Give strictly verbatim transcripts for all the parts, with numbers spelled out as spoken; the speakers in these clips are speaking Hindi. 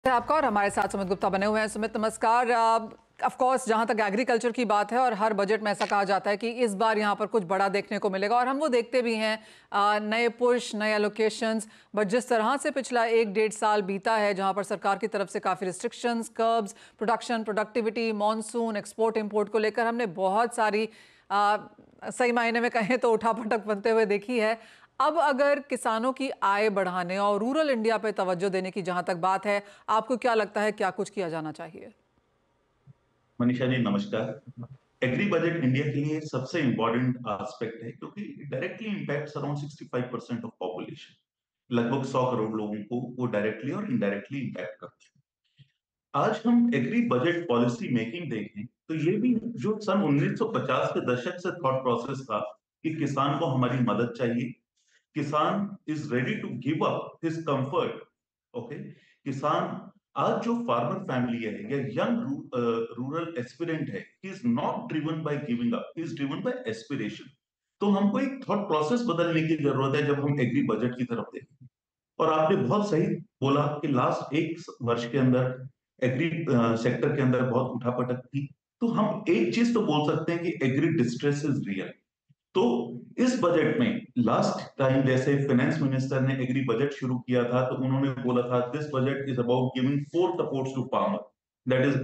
आपका और हमारे साथ सुमित गुप्ता बने हुए हैं। सुमित नमस्कार। ऑफ कोर्स जहां तक एग्रीकल्चर की बात है और हर बजट में ऐसा कहा जाता है कि इस बार यहां पर कुछ बड़ा देखने को मिलेगा और हम वो देखते भी हैं, आ, नए पुश, नए एलोकेशंस। बट जिस तरह से पिछला एक डेढ़ साल बीता है जहां पर सरकार की तरफ से काफ़ी restrictions, curbs, production, productivity, monsoon, export import को लेकर हमने बहुत सारी आ, सही मायने में कहें तो उठापटक बनते हुए देखी है। अब अगर किसानों की आय बढ़ाने और रूरल इंडिया पे तवज्जो देने की जहां तक बात है, आपको क्या लगता है क्या कुछ किया जाना चाहिए? मनीषा जी नमस्कार। एग्री बजट इंडिया के लिए सबसे इंपॉर्टेंट एस्पेक्ट है क्योंकि directly impacts around sixty five percent of population. लगभग सौ करोड़ लोगों को वो डायरेक्टली और इनडायरेक्टली इम्पैक्ट करते हैं। आज हम एग्री बजट पॉलिसी मेकिंग देखें तो ये भी जो सन उन्नीस सौ पचास के दशक से थॉट प्रोसेस था कि किसान को हमारी मदद चाहिए, kisan is ready to give up his comfort. Okay, किसान आज जो फार्मर फैमिली है या यंग रूरल एस्पिरेंट है, he is not driven by giving up, he is driven by aspiration. तो हमको एक थॉट प्रोसेस बदलने की जरूरत है जब हम एग्री बजट की तरफ देखें। और आपने बहुत सही बोला कि लास्ट एक वर्ष के अंदर एग्री सेक्टर के अंदर बहुत उठापटक थी। तो हम एक चीज तो बोल सकते हैं कि एग्री डिस्ट्रेस इज रियल। तो इस बजट में लास्ट टाइम जैसे फाइनेंस मिनिस्टर ने एग्री बजट शुरू किया था तो उन्होंने बोला था this budget is about giving four supports to farmer, that is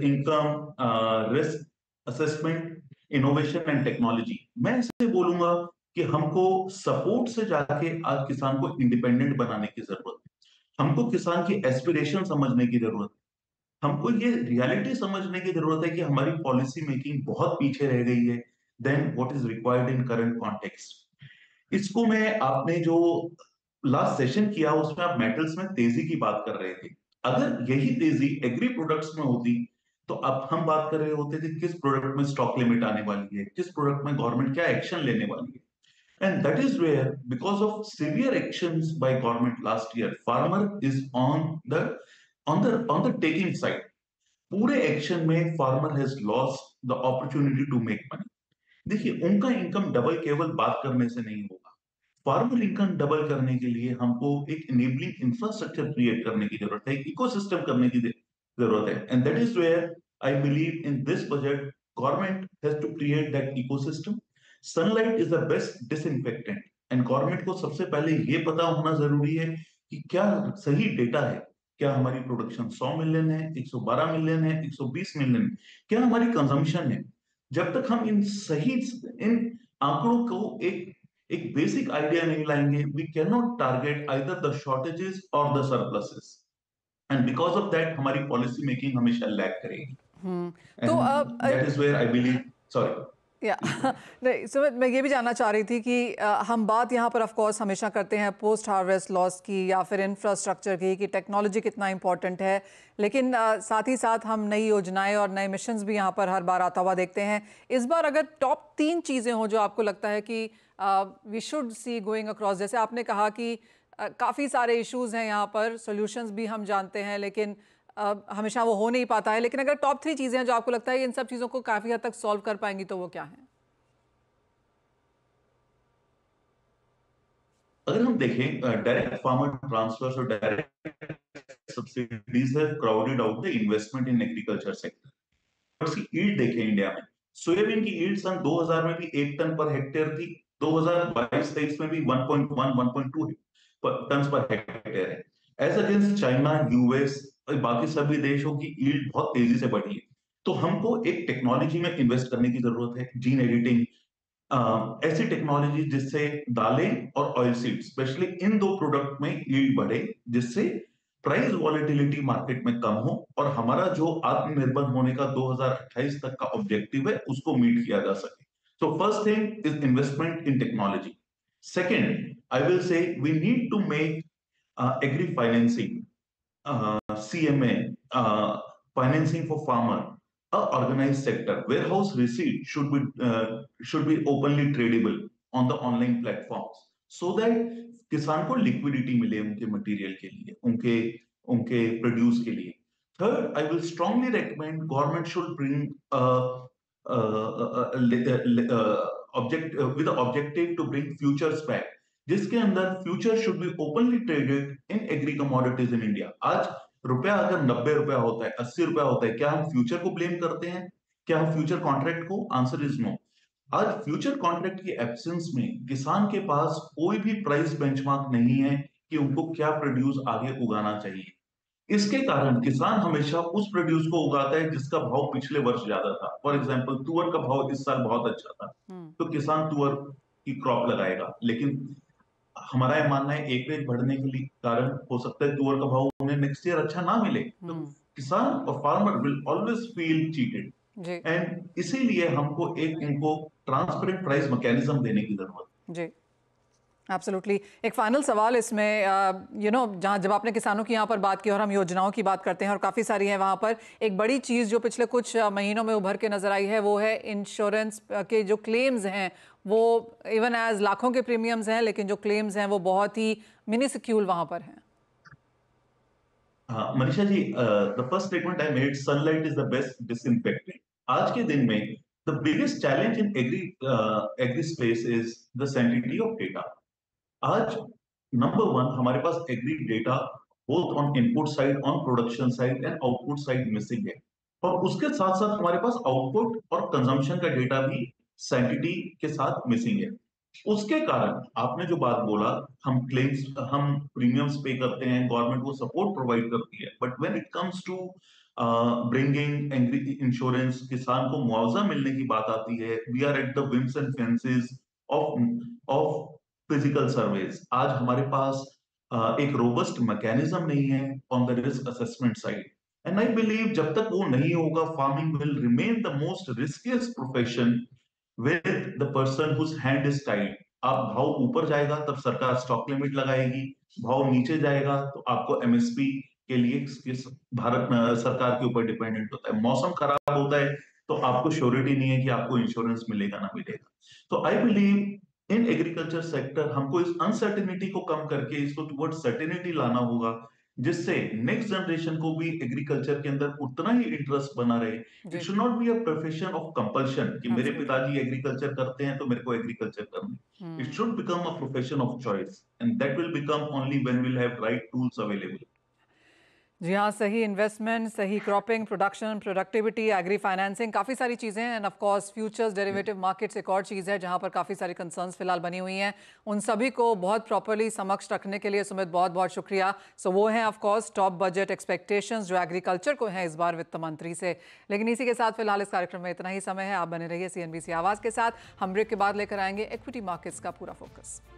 income, risk assessment, innovation and technology. मैं ऐसे बोलूंगा कि हमको सपोर्ट से जाके आज किसान को इंडिपेंडेंट बनाने की जरूरत है। हमको किसान की एस्पिरेशन समझने की जरूरत है। हमको ये रियलिटी समझने की जरूरत है कि हमारी पॉलिसी मेकिंग बहुत पीछे रह गई है then what is required in current context. इसको मैं आपने जो लास्ट सेशन किया उसमें आप मेटल्स में तेजी की बात कर रहे थे। अगर यही तेजी एग्री प्रोडक्ट्स में होती तो अब हम बात कर रहे होते थे किस प्रोडक्ट में स्टॉक लिमिट आने वाली है, किस प्रोडक्ट में गवर्नमेंट क्या एक्शन लेने वाली है। And that is where, because of severe actions by government last year, farmer is on the on the on the taking side. पूरे एक्शन में farmer has lost the opportunity to make money. देखिए, उनका इनकम डबल केवल बात करने से नहीं होगा। फार्मर इनकम डबल करने के लिए हमको एक इनेबलिंग इंफ्रास्ट्रक्चर क्रिएट करने की जरूरत है, इकोसिस्टम करने की जरूरत है। And that is where I believe in this budget government has to create that ecosystem. Sunlight is the best disinfectant and government को सबसे पहले ये पता होना जरूरी है कि क्या सही डेटा है। क्या हमारी प्रोडक्शन सौ मिलियन है, एक सौ बारह मिलियन है, एक सौ बीस मिलियन है, क्या हमारी कंजम्पशन है। जब तक हम इन सही इन आंकड़ों को एक एक बेसिक आइडिया नहीं लाएंगे, we can not target either the shortages और the surpluses. And because of that हमारी पॉलिसी मेकिंग हमेशा लैग करेगी। हम्म। तो एंड अब that is where I believe, sorry या नहीं सुमित, मैं ये भी जानना चाह रही थी कि अ, हम बात यहाँ पर ऑफ कोर्स हमेशा करते हैं पोस्ट हार्वेस्ट लॉस की या फिर इंफ्रास्ट्रक्चर की कि टेक्नोलॉजी कितना इंपॉर्टेंट है, लेकिन अ, साथ ही साथ हम नई योजनाएं और नए मिशंस भी यहाँ पर हर बार आता हुआ देखते हैं। इस बार अगर टॉप तीन चीज़ें हों जो आपको लगता है कि we should see going across, जैसे आपने कहा कि uh, काफ़ी सारे इश्यूज हैं यहाँ पर, सॉल्यूशंस भी हम जानते हैं लेकिन uh, हमेशा वो हो नहीं पाता है, लेकिन अगर टॉप थ्री चीज़ें हैं जो आपको लगता है इन सब चीज़ों को काफ़ी हद तक सॉल्व कर पाएंगी तो वो क्या है? अगर हम देखें डायरेक्ट फार्मर ट्रांसफर्स और direct subsidies have crowded out the investment in agriculture sector. उसकी ईल्ड देखें इंडिया में, सोयाबीन की ईल्ड सन दो हज़ार में भी एक टन पर हेक्टेयर थी, दो हज़ार बाईस तेईस में भी one point one one point two ton per hectare है। एज अगेंस्ट चाइना, यूएस और बाकी सभी देशों की ईल्ड बहुत तेजी से बढ़ी है। तो हमको एक टेक्नोलॉजी में इन्वेस्ट करने की जरूरत है, जीन एडिटिंग, अ, ऐसी टेक्नोलॉजी जिससे दालें और ऑयल सीड स्पेशली इन दो प्रोडक्ट में यील्ड बढ़े, जिससे प्राइस वॉलेटिलिटी मार्केट में कम हो और हमारा जो आत्मनिर्भर होने का दो हज़ार अट्ठाईस तक का ऑब्जेक्टिव है उसको मीट किया जा सके। So first thing is investment in technology. Second, I will say we need to make agri financing, C M A, uh, financing for farmer, a organized sector. Warehouse receipt should be uh, should be openly tradable on the online platforms so that किसान को लिक्विडिटी मिले उनके मटेरियल के लिए, उनके उनके प्रोड्यूस के लिए। Third, I will strongly recommend government should bring object with objective to bring futures back, जिसके अंदर future should be openly traded in agri commodities in India. आज रुपया अगर नब्बे रुपया होता है, अस्सी रुपया होता है, क्या हम फ्यूचर को ब्लेम करते हैं? क्या हम फ्यूचर कॉन्ट्रैक्ट को? Answer is no. आज फ्यूचर कॉन्ट्रैक्ट की एब्सेंस में किसान के पास कोई भी प्राइस बेंचमार्क नहीं है कि उनको क्या प्रोड्यूस आगे उगाना चाहिए। इसके कारण किसान हमेशा उस प्रोड्यूस को उगाता है जिसका भाव पिछले वर्ष ज्यादा था। फॉर एग्जाम्पल, तुअर का भाव इस साल बहुत अच्छा था, तो किसान तुअर की क्रॉप लगाएगा। लेकिन हमारा ये मानना है एकरेज बढ़ने के लिए कारण हो सकता है तुअर का भाव उन्हें नेक्स्ट ईयर अच्छा ना मिले, तो किसान और farmer will always feel cheated. जी एंड इसीलिए हमको एक इनको ट्रांसपेरेंट प्राइस मैकेनिज्म देने की जरूरत है। जी एब्सोल्युटली। एक फाइनल सवाल इसमें, यू नो जहाँ जब आपने किसानों की यहाँ पर बात की और हम योजनाओं की बात करते हैं और काफ़ी सारी हैं वहाँ पर, एक बड़ी चीज़ जो पिछले कुछ uh, महीनों में उभर के नज़र आई है वो है इंश्योरेंस के जो क्लेम्स हैं, वो इवन एज लाखों के प्रीमियम्स हैं, लेकिन जो क्लेम्स हैं वो बहुत ही मिनिस्क्यूल वहाँ पर हैं। हाँ Manisha ji, the first statement I made, sunlight is the best disinfectant. आज के दिन में the biggest challenge in agri agri space is the sanity of data. आज नंबर वन हमारे पास agri data both on input side, on production side and output side missing है। और उसके साथ साथ हमारे पास आउटपुट और कंजम्पशन का डेटा भी सैनिटी के साथ मिसिंग है। उसके कारण आपने जो बात बोला, हम क्लेम्स, हम प्रीमियम्स पे करते हैं, गवर्नमेंट को सपोर्ट प्रोवाइड करती है, but when it comes to bringing agri insurance, किसान को मुआवजा मिलने की बात आती है, we are at the whims and fences of of physical surveys. आज हमारे पास uh, एक रोबस्ट मैकेनिज्म नहीं है on the risk assessment side. And I believe जब तक वो नहीं होगा, farming will remain the most riskiest profession with the person whose hand is tied। आप भाव ऊपर जाएगा तब सरकार स्टॉक लिमिट लगाएगी, भाव नीचे जाएगा तो आपको एमएसपी के लिए भारत सरकार के ऊपर डिपेंडेंट होता है। मौसम खराब होता है तो आपको श्योरिटी नहीं है कि आपको इंश्योरेंस मिलेगा ना मिलेगा। तो I believe in agriculture sector हमको इस अनसर्टेनिटी को कम करके इसको टुवर्ड सर्टेनिटी लाना होगा, जिससे नेक्स्ट जनरेशन को भी एग्रीकल्चर के अंदर उतना ही इंटरेस्ट बना रहे। It should not be a profession of compulsion कि मेरे पिताजी एग्रीकल्चर करते हैं तो मेरे को एग्रीकल्चर करना है। It should become a profession of choice, and that will become only when we will have right tools available. जी हाँ, सही इन्वेस्टमेंट, सही cropping, production, productivity, agri financing, काफ़ी सारी चीज़ें हैं। And of course futures, derivative markets एक और चीज़ है जहाँ पर काफ़ी सारी कंसर्न्स फिलहाल बनी हुई हैं। उन सभी को बहुत प्रॉपर्ली समक्ष रखने के लिए सुमित बहुत बहुत शुक्रिया। सो so, वो हैं of course top budget expectations जो एग्रीकल्चर को हैं इस बार वित्त मंत्री से। लेकिन इसी के साथ फिलहाल इस कार्यक्रम में इतना ही समय है। आप बने रहिए सी एन बी सी आवाज़ के साथ। हम ब्रेक के बाद लेकर आएंगे इक्विटी मार्केट्स का पूरा फोकस।